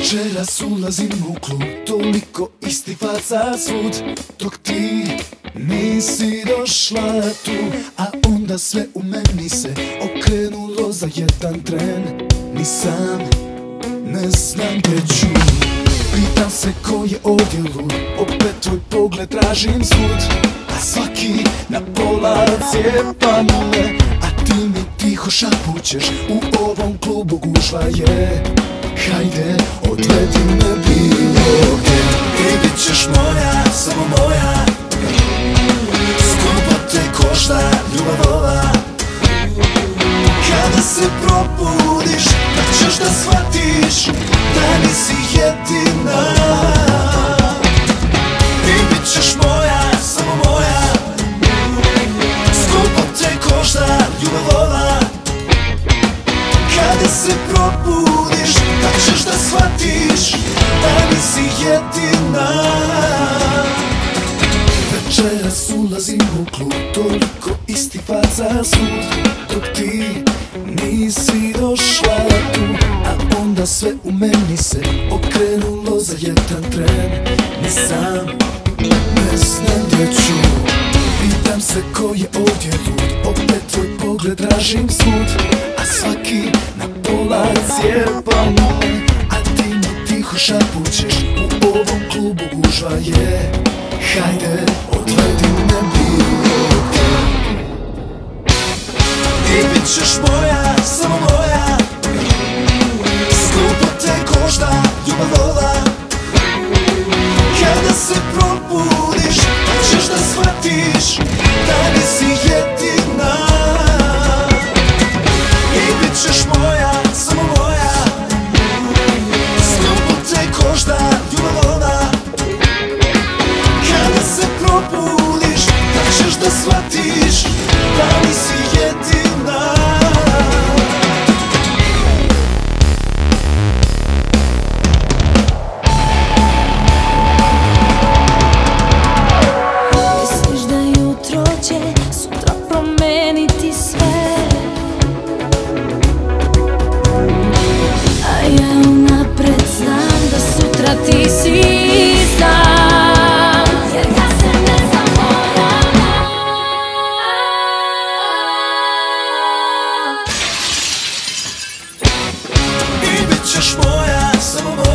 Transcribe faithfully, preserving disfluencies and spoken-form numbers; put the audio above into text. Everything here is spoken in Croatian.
Večeras ulazim u klub, toliko istih faca svud, dok ti nisi došla tu. A onda sve u meni se okrenulo za jedan tren. Ni sam ne znam gdje ću. Pitam se ko je ovdje lud, opet tvoj pogled tražim svud. A svaki na pola cijepa me, a ti mi tiho šapućeš, u ovom klubu gužva je. Hajde, odvedi me bilo gdje. I bit ćeš moja, samo moja. Skupo te košta ljubav ova. Kada se probudiš, da ćeš da shvatiš da nisi jedina. I bit ćeš moja, samo moja. Skupo te košta ljubav ova. Kada se probudiš, da ćeš da shvatiš da nisi jedina. Večeras ulazim u klub, toliko istih faca svud, dok ti nisi došla tu. A onda sve u meni se okrenulo za jedan tren. Ni sam ne znam gdje ću. Pitam se ko je ovdje lud, opet tvoj pogled tražim svud. A svaki na pola cijepa me, a ti mi tiho šapućeš, u ovom klubu gužva je. Hajde, odvedi me bilo gdje. I bit ćeš moja, samo moja. Skupo te košta ljubav ova. Kada se probudiš, da ćeš da shvatiš da nisi jedina. I bit ćeš moja, samo moja. Skupo te košta ljubav ova. Kada se probudiš, da ćeš da shvatiš da nisi jedina. Misliš da jutro će sutra promeniti sve, a ja unapred znam da sutra ti si sam. Jer ja se ne zaboravljam. I bit ćeš moja, samo moja.